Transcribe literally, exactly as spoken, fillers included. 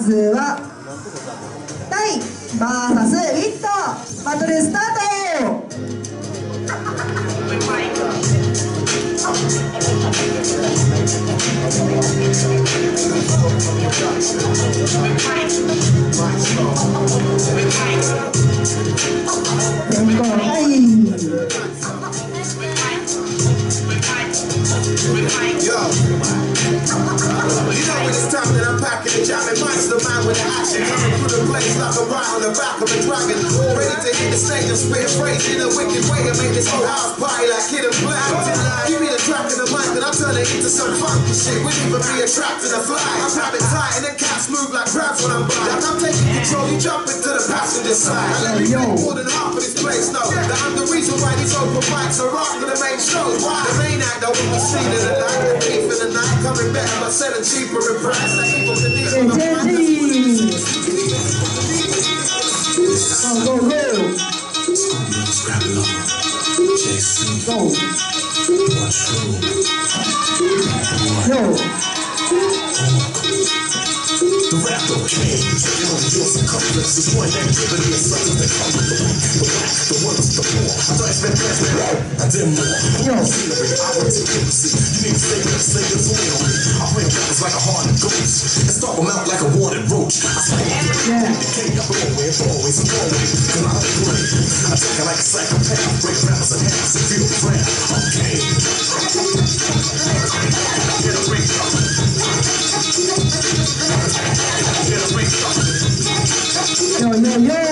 ずはタイ ブイエス リットバトルスタート。先攻タイ。 Yo, you know when it's time that I'm packing and jamming, mine's the man with the action, coming through the place like I'm right on the back of a dragon, ready to hit the stage and spit a phrase in a wicked way and make this whole house party like Kid and Play. Give me the track and the mic and I'll turn it into some funky shit. We even be a trap to the fly. I grab it tight and the cats move like crabs when I'm by. Like I'm taking control, you jump into the passenger side. I let me make more than half of this place know that I'm the reason why these open mics are after the main shows. Why? The main act I want to see in the night, the thief in the night, coming better but selling cheaper in price. Like evil to these on the mic. Go, go, go. Go. Yo. The rapper king, you know your circumference is one activity and something that comes with the weak, the black, the worst, the poor. I thought it's been best, I did more. Yo. Scenery, I went to embassy. You need to stay with the singers who ain't on me. I play rappers like a hardened ghost and stomp them out like a wanted roach. I spit Yeah. the king, I blow away, always and always, cause I don't play. I take it like a psychopath, break rappers in half, so feel the wrath. I'm game. Get a ring up. Yo, yo, yo.